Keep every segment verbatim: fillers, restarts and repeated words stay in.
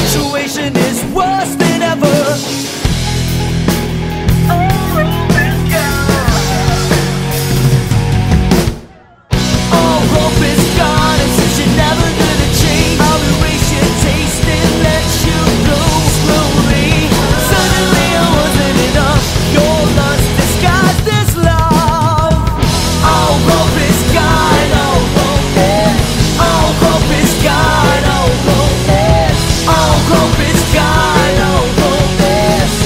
situation is worse than ever. All hope is gone. All hope is gone, and since you're never gonna change, I'll erase your taste and let you go slowly. Suddenly it wasn't enough. Your lust disguised as love. All hope is gone. All hope is. All hope is gone. All hope is. All hope is gone. All hope is.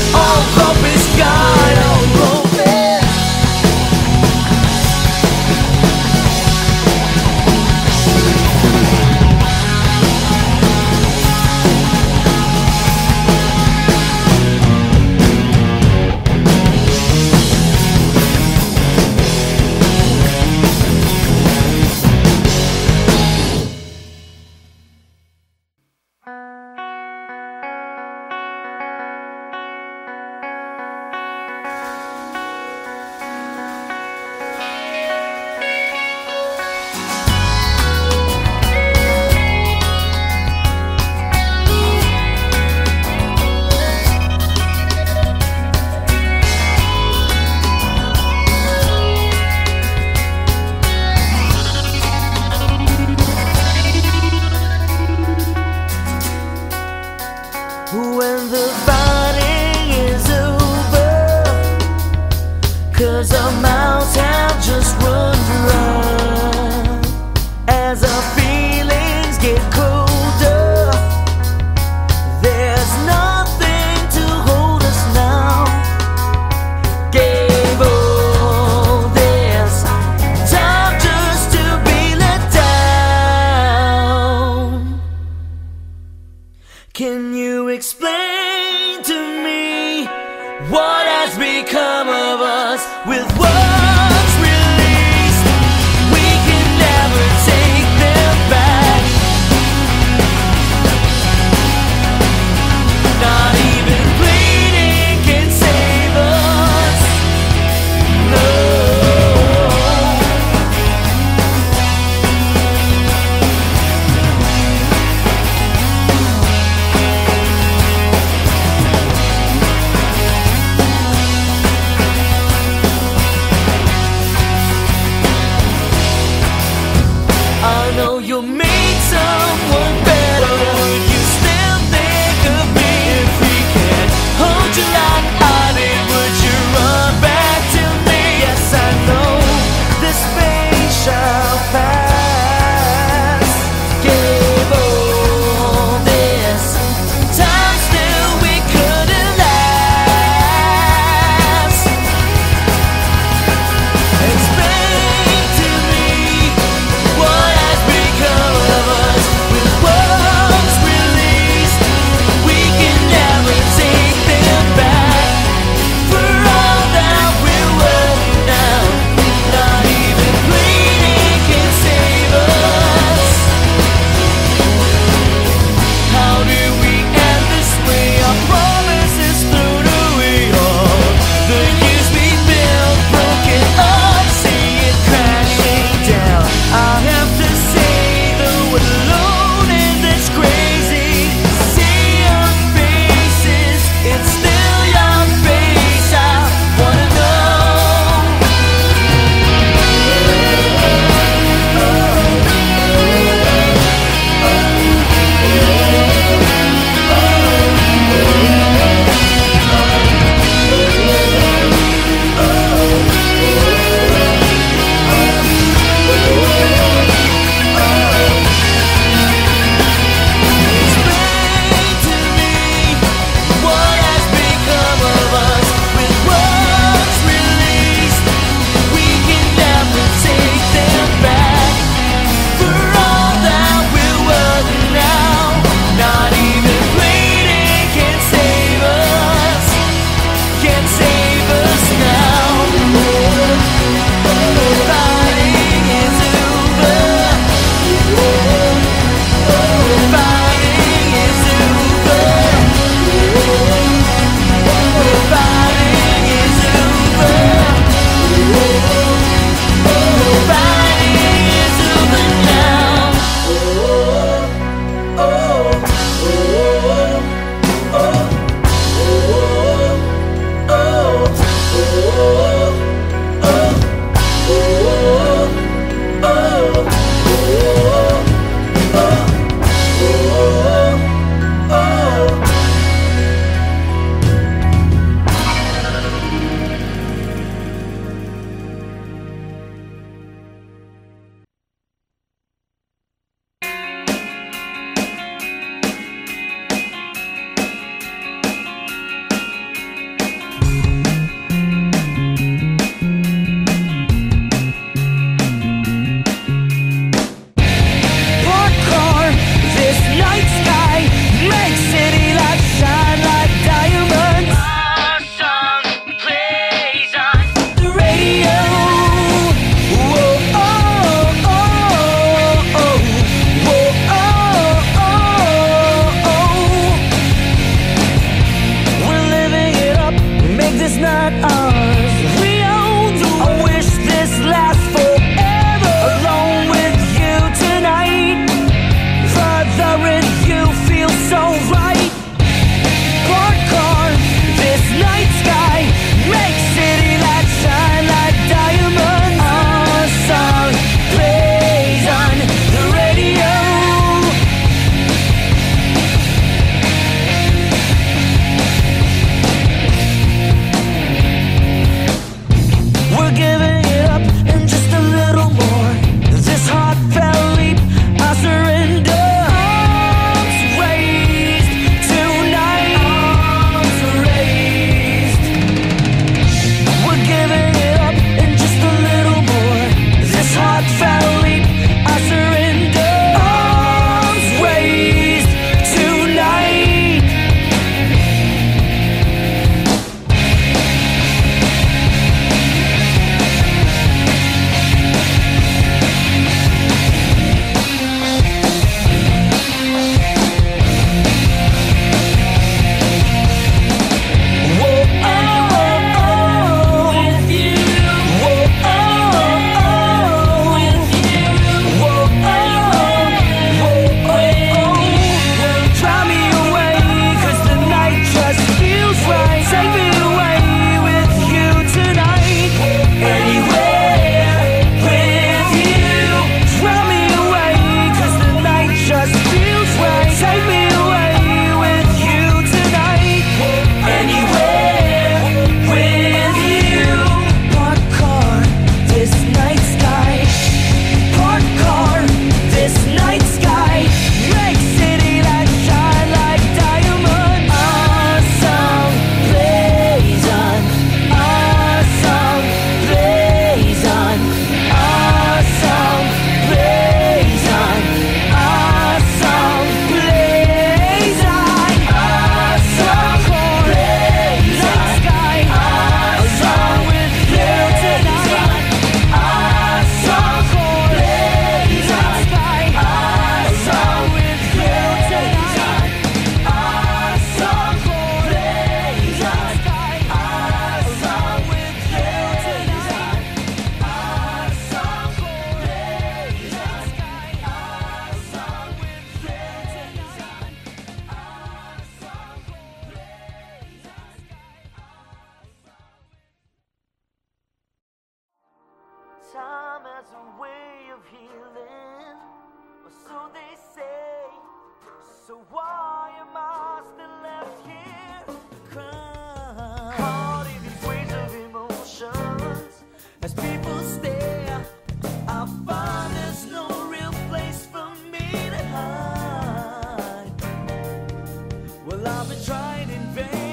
Time has a way of healing, or so they say. So why am I still left here crying? Caught in these waves of emotions, as people stare, I find there's no real place for me to hide. Well, I've been trying in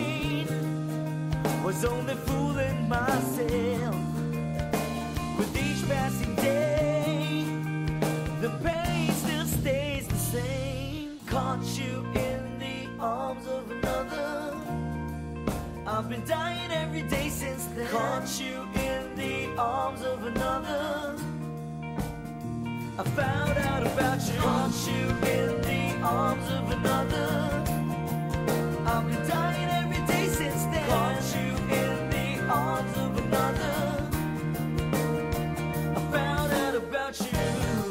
vain, was only fooling myself. With each passing day, the pain still stays the same. Caught you in the arms of another. I've been dying every day since then. Caught you in the arms of another. I found out about you. Caught you in the arms of another. I've been dying every day since then. Caught you in the arms of another. Found out about you.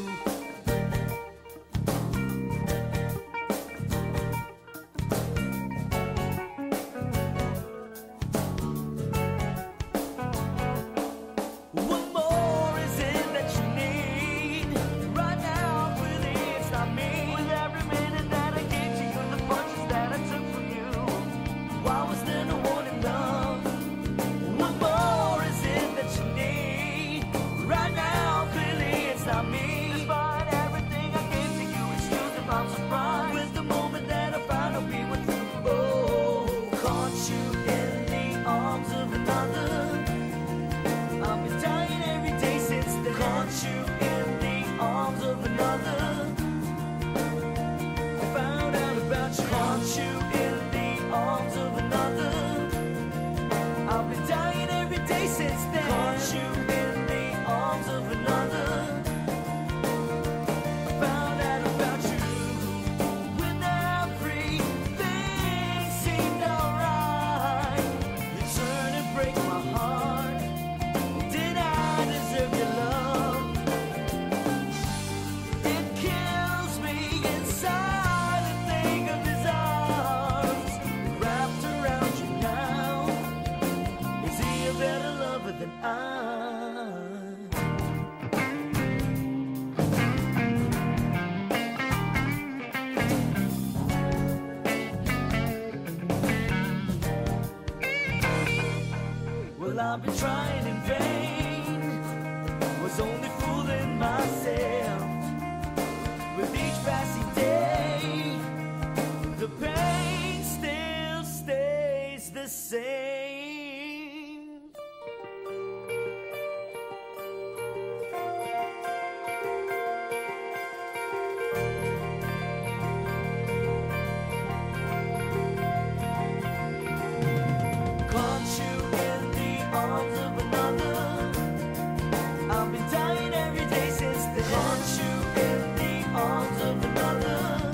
What more is it that you need? Right now, really, it's not me. With every minute that I gave to you, the punches that I took from you, why was there no one in love? What more is it that you need? Right now, clearly it's not me. Despite everything I gave to you, it's still if I'm surprised with the moment that I found out we were through. Oh, caught you in the arms of another. I've been dying every day since then. Caught you in the arms of another. I found out about you. Caught you in the arms of another. I've been dying every day since then. Caught you in the arms of another. I found out about you when everything seemed alright. You turn and break my heart. Did I deserve your love? It kills me inside to think of his arms wrapped around you now. Is he a better lover than I? Well, I've been trying in vain, was only fooling myself. With each passing day, the pain still stays the same. Caught you in the arms of another. I've been dying every day since then. Caught you in the arms of another.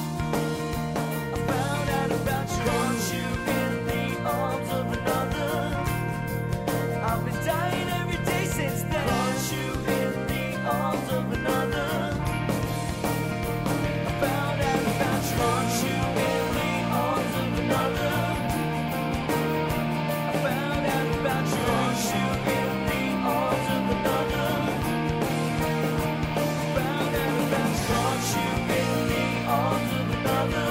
I found out about you. Caught you in the arms of another. I've been dying every day since then. Caught you in the arms of another. I found out about you. Caught you in the arms of another. I found out about you. Caught you in the arms of another. Found out about you. Caught you in the arms of another.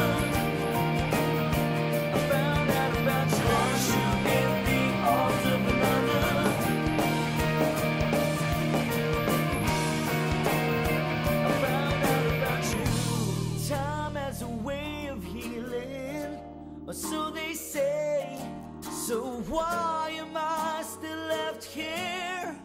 I found out about you. Caught you in the arms of another. I found out about you. Time has a way of healing, or so they say. So why am I still left here?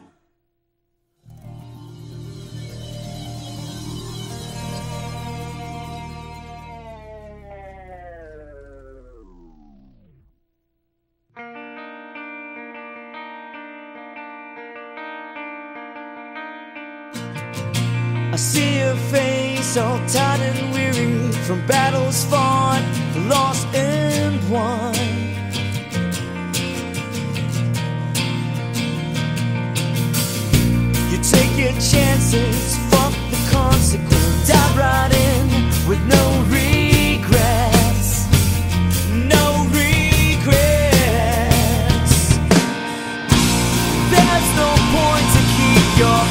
I see your face all tired and weary from battles fought, lost and won. You take your chances, fuck the consequence, dive right in with no regrets, no regrets. There's no point to keep your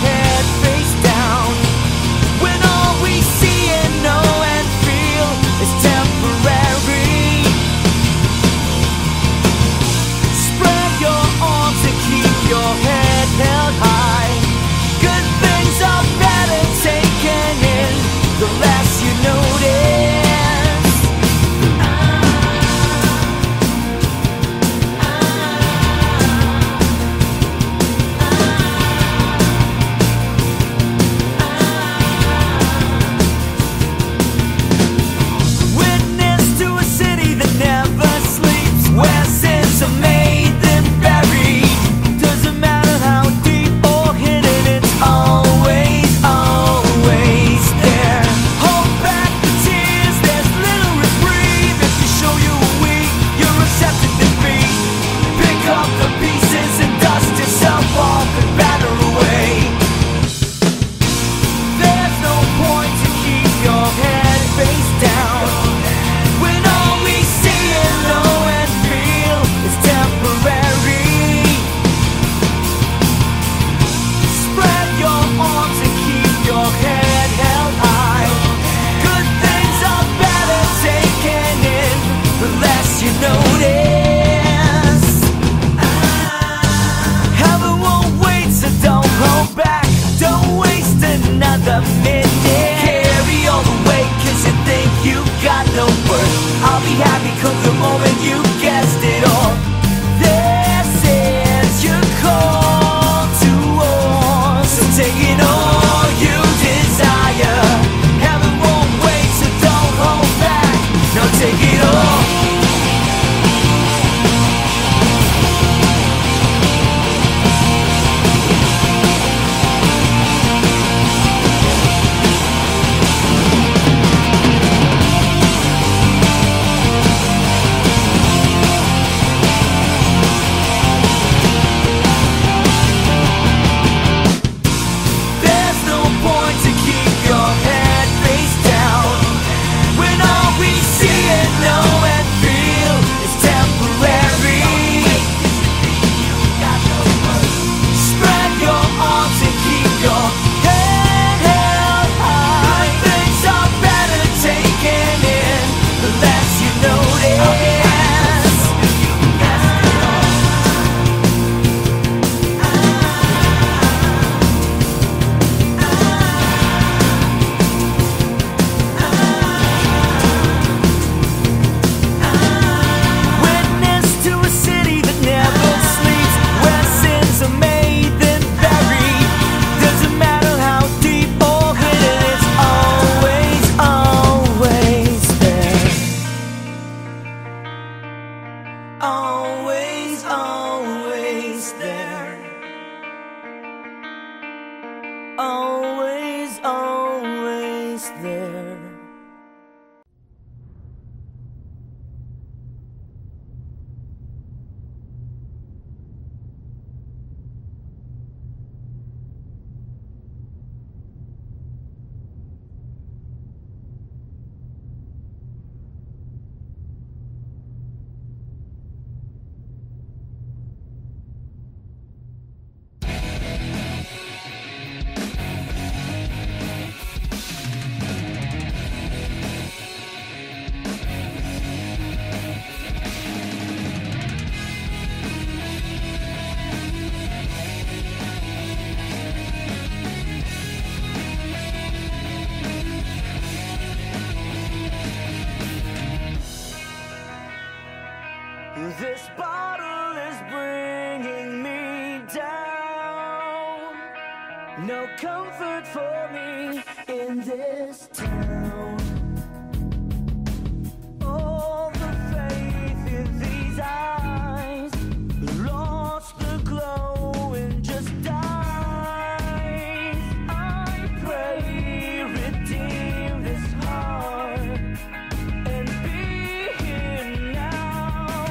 a minute. Carry all the weight cause you think you got no worth. I'll be happy come the moment you guessed it all. This is your call to war, so take it all you desire. Heaven won't wait, so don't hold back. Now take it all. Always, always there. Always, always there. This bottle is bringing me down. No comfort for me in this town. All the faith in these eyes lost the glow and just dies. I pray, redeem this heart and be here now.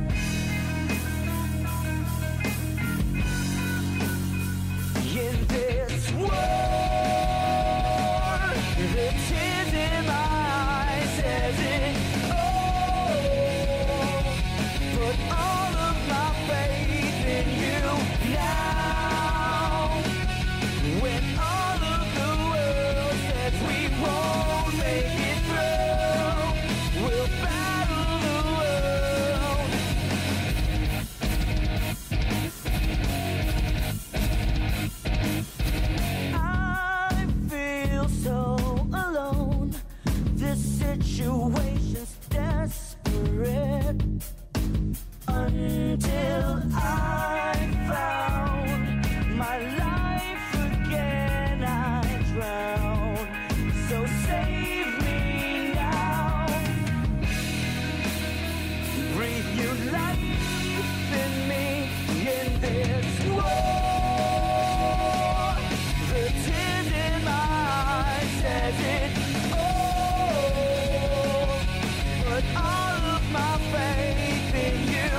In this war, the tears in my eyes says it all. Put all of my faith in you now. When all of the world says we won't make it through, we'll battle the world. I feel so alone. This situation's desperate. Until I found my life again, I drown. So save me now. Breathe new life in me in this war. The tears in my eyes says it all. Put all of my faith in you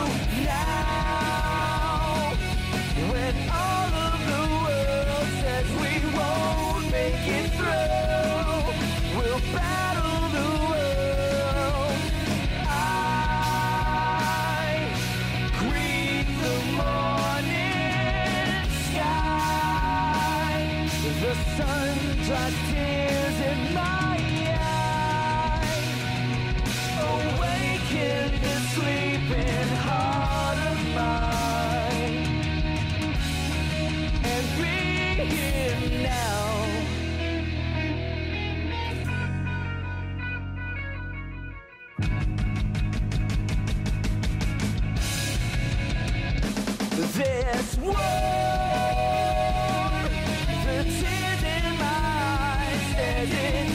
now. When all of the world says we won't make it through, we'll battle the world. I greet the morning sky. The sun dries tears in my eyes. Awaken the sleeping heart of mine and be here now. this war. The tears in my eyes said it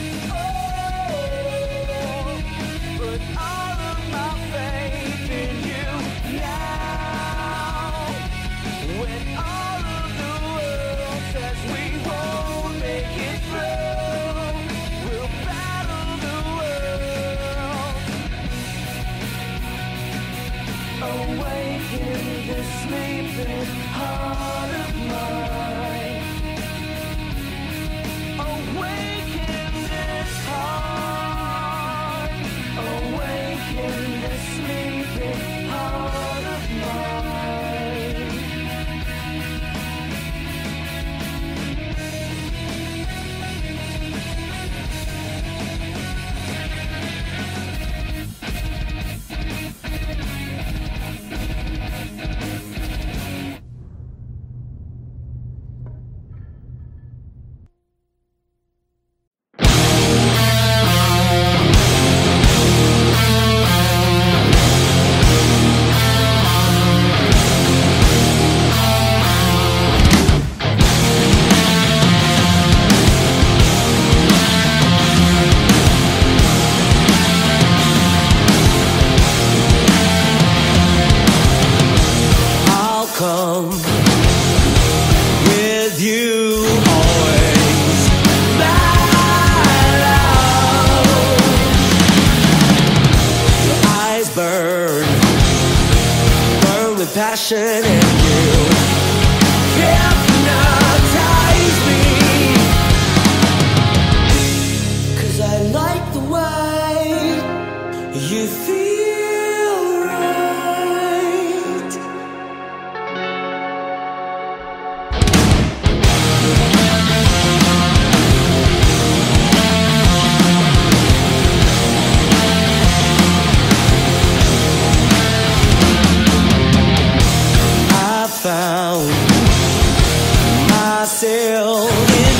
all, but all of my faith in you now. When all of the world says we won't make it through, we'll battle the world. Awaken this sleeping heart of mine. Awaken this heart. Awaken this sleeping heart of mine. Come with you always, my love. Your eyes burn, burn with passion, and you hypnotize me. 'Cause I like the way you feel right. Found myself in